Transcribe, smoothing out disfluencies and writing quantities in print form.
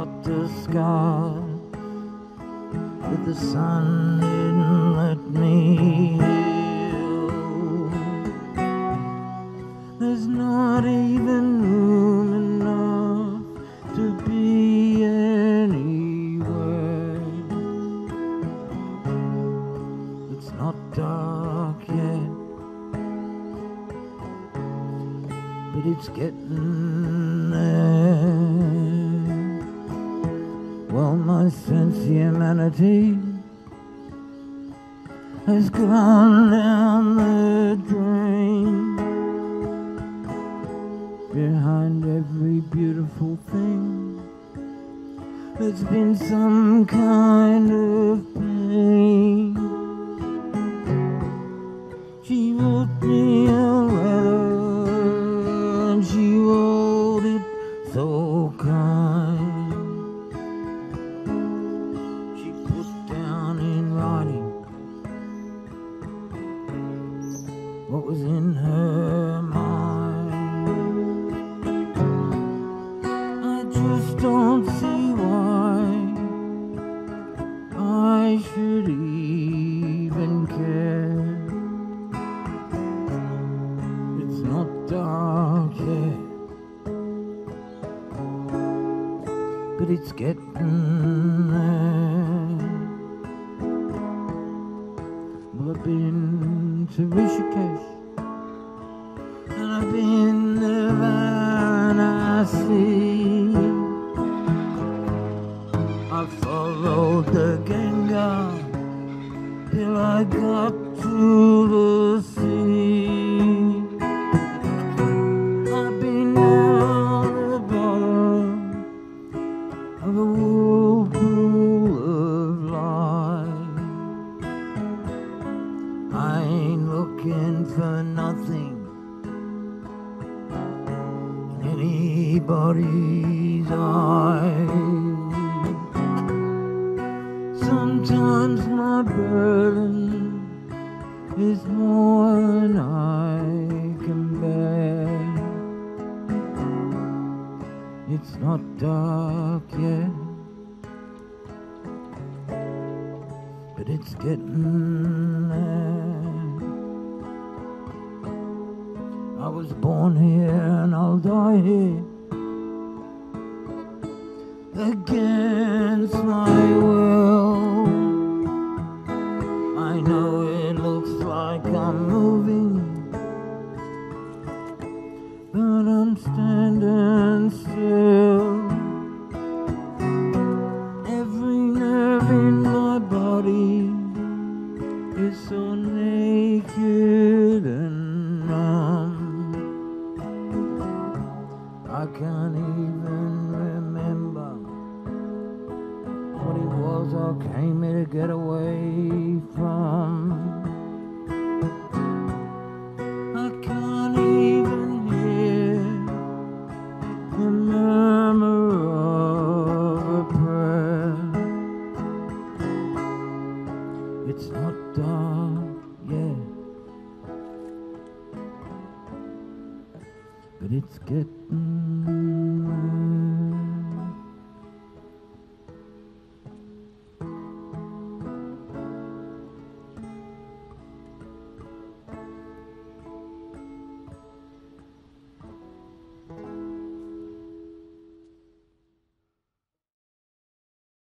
got the scar, but the sun didn't let me heal. There's not even room enough to be anywhere. It's not dark yet, but it's getting there. Well, my sense of humanity has gone down the drain. Behind every beautiful thing, there's been some kind of pain. She wrote me a letter and she wrote it so kind. She put down in writing what was in her mind. I just don't see why I should even care. It's not dark yet, but it's getting there. Well, I've been to Rishikesh, and I've been to Varanasi. I followed the Ganga till I got to the sea. I've been down the bottom of a whirlpool of life. I ain't looking for nothing in anybody's eyes. Sometimes my burden is more than I can bear. It's not dark yet, but it's getting there. I was born here and I'll die here, against my will. I know it looks like I'm moving, but I'm standing still. Every nerve in my body is so naked and numb. I can't even remember what it was I came here to get away from. I can't even hear the murmur of a prayer. It's not dark yet, but it's getting